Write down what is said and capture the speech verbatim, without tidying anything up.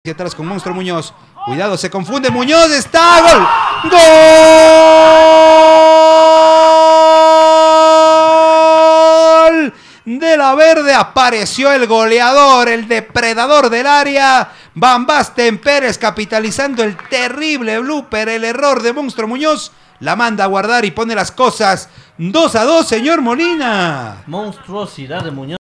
Hacia atrás con Monstruo Muñoz. Cuidado, se confunde Muñoz. ¡Está! ¡Gol! ¡Gol! De la Verde apareció el goleador, el depredador del área. Van Basten Pérez capitalizando el terrible blooper, el error de Monstruo Muñoz. La manda a guardar y pone las cosas dos a dos, señor Molina. Monstruosidad de Muñoz.